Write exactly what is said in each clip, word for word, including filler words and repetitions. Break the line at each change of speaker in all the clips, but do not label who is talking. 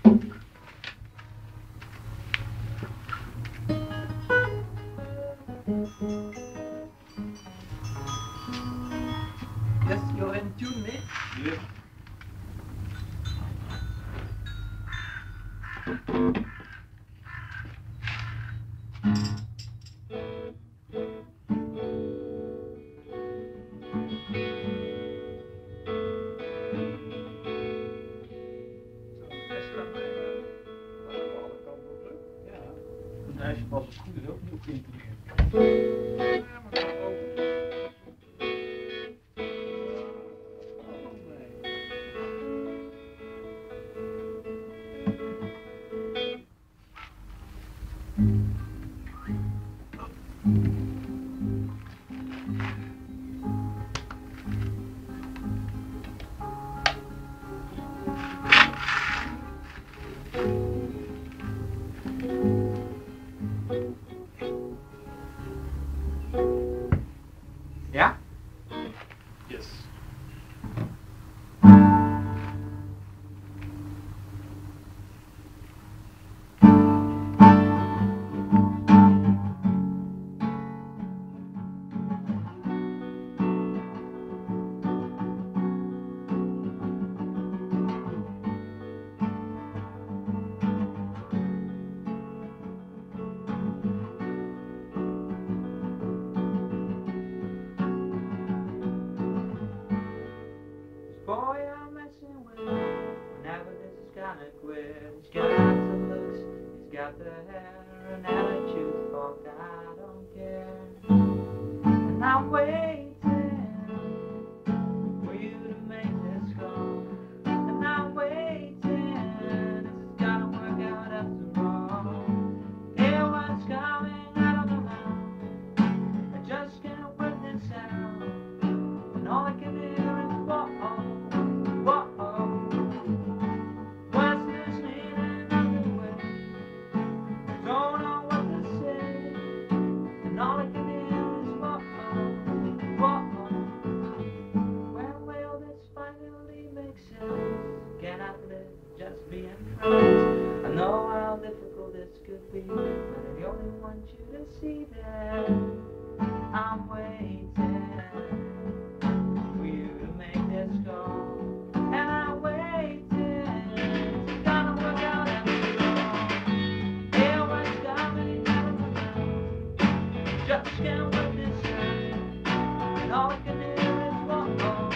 Yes, you're in tune, mate.
Yes. Een ijsje pas als het goed is ook niet intelligent. Ja, maar dat ook.
Ja?
Yes.
Boy, I'm messing with whenever this is gonna quit. He's got the looks, he's got the hair, an attitude fuck, I don't care. And I'm waiting for you to make this call. And I'm waiting, this is gonna work out after all. Hear what's coming, I don't know how. I just can't work this out. And all I can hear is whoa. Just being friends. I know how difficult this could be, but I only want you to see that I'm waiting for you to make this call. And I'm waiting, it's gonna work out after all. Hear what's coming out of my mouth. Just can't work this out. And all I can hear is whoa.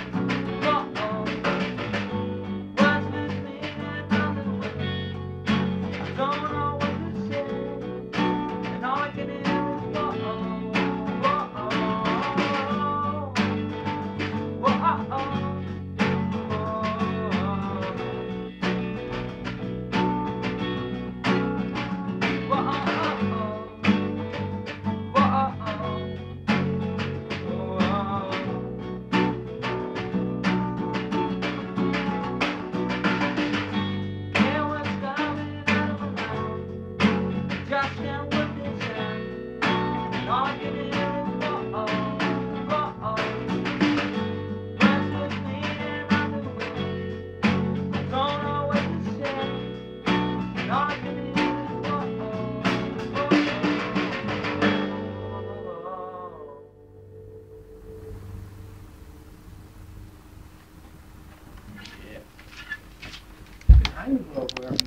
Eingelopen.